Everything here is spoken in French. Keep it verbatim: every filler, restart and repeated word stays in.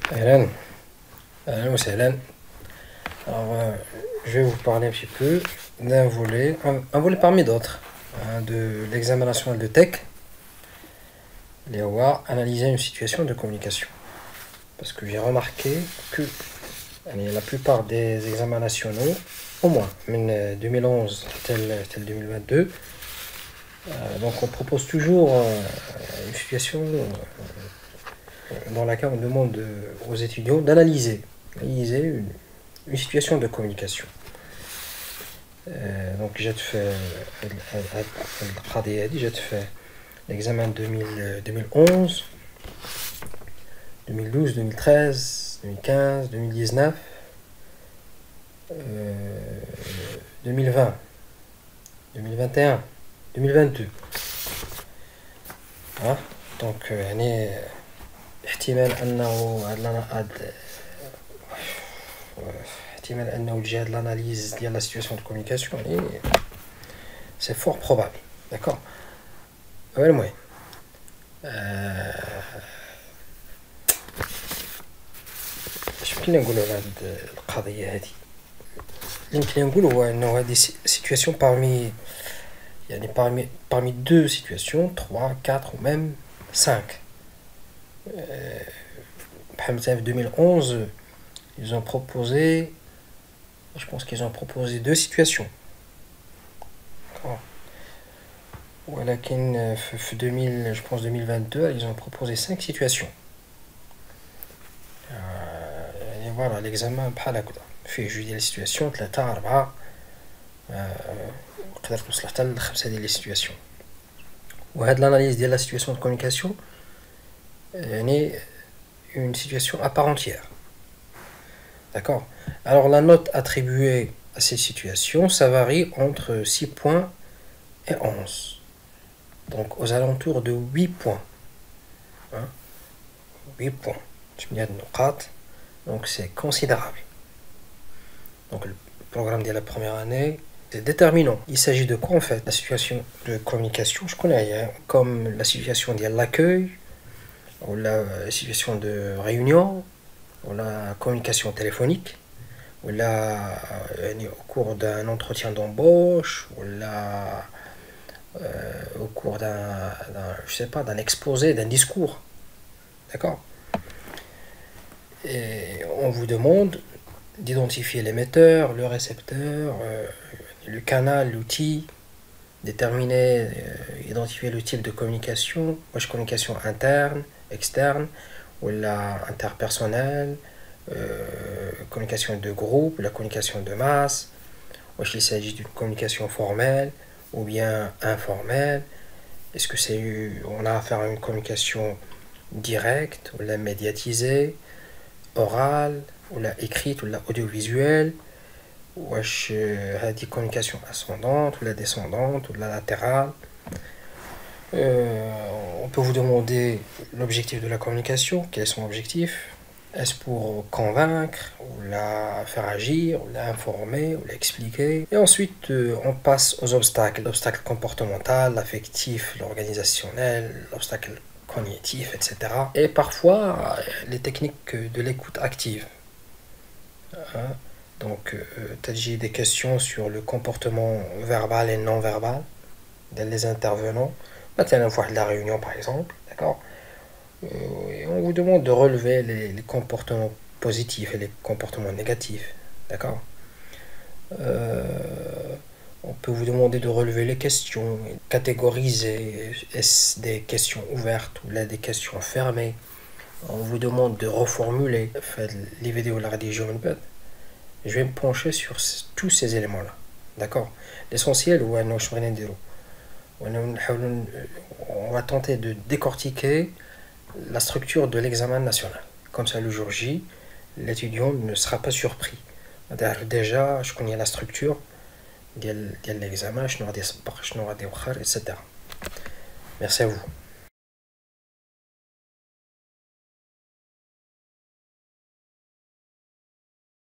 Ahlan, ahlan wa sahlan. Alors, euh, je vais vous parler un petit peu d'un volet, un, un volet parmi d'autres, hein, de l'examen national de tech. Les O A, analyser une situation de communication. Parce que j'ai remarqué que allez, la plupart des examens nationaux, au moins, mais deux mille onze tel, tel deux mille vingt-deux, euh, donc on propose toujours euh, une situation euh, dans laquelle on demande aux étudiants d'analyser analyser une, une situation de communication. Euh, donc j'ai fait j'ai fait l'examen deux mille, deux mille onze, deux mille douze, deux mille treize, deux mille quinze, deux mille dix-neuf, euh, deux mille vingt, deux mille vingt et un, deux mille vingt-deux. Hein? Donc يعني احتمال انه هاد احتمال انه الجهه de l'analyse ديال la situation de communication يعني c'est fort probable. D'accord. المهم اش يمكن نقولوا على هاد القضيه هذه؟ اللي يمكن نقولوا هو انه هذه situation parmi يعني parmi parmi deux situations, trois, quatre ou même cinq. Par exemple, deux mille onze, ils ont proposé, je pense qu'ils ont proposé deux situations. Voilà, en deux mille, je pense deux mille vingt-deux, ils ont proposé cinq situations. Euh, et voilà, l'examen بحال هكذا فيه جوج ديال السيتوياسيون ثلاثة أربعة تقدر توصل حتى لخمسة ديال لي سيتوياسيون. وهاد l'analyse ديال la situation de communication يعني une situation à part entière. D'accord. Alors la note attribuée à ces situations, ça varie entre six points et onze. Donc aux alentours de huit points. Hein? huit points. Donc c'est considérable. Donc le programme de la première année, c'est déterminant. Il s'agit de quoi en fait? La situation de communication, je connais rien, comme la situation de l'accueil, ou la situation de réunion, ou la communication téléphonique, ou la, au cours d'un entretien d'embauche, ou la, euh, au cours d'un, je sais pas, d'un exposé, d'un discours. D'accord. Et on vous demande d'identifier l'émetteur, le récepteur, euh, le canal, l'outil, déterminer, euh, identifier le type de communication, moi, communication interne, externe, ou la interpersonnelle, euh, communication de groupe, la communication de masse, ou il s'agit d'une communication formelle ou bien informelle. Est-ce que c'est on a affaire à une communication directe ou la médiatisée, orale ou la écrite ou la audiovisuelle, ou euh, des communications ascendantes ou la descendante ou la latérale. Euh, on peut vous demander l'objectif de la communication, quel est son objectif. Est-ce pour convaincre, ou la faire agir, ou l'informer, ou l'expliquer. Et ensuite, euh, on passe aux obstacles. L'obstacle comportemental, l'affectif, l'organisationnel, l'obstacle cognitif, et cetera. Et parfois, les techniques de l'écoute active. Hein? Donc, euh, t'as des questions sur le comportement verbal et non verbal des intervenants. Maintenant, on voit de la réunion, par exemple, d'accord. Et on vous demande de relever les, les comportements positifs et les comportements négatifs, d'accord. Euh, on peut vous demander de relever les questions, catégoriser, est-ce des questions ouvertes ou là des questions fermées. On vous demande de reformuler. Les vidéos la rédiger, je vais me pencher sur tous ces éléments-là, d'accord. L'essentiel, on va tenter de décortiquer la structure de l'examen national. Comme ça, le jour J, l'étudiant ne sera pas surpris. Déjà, je connais la structure de l'examen, je n'aurai des et cetera. Merci à vous.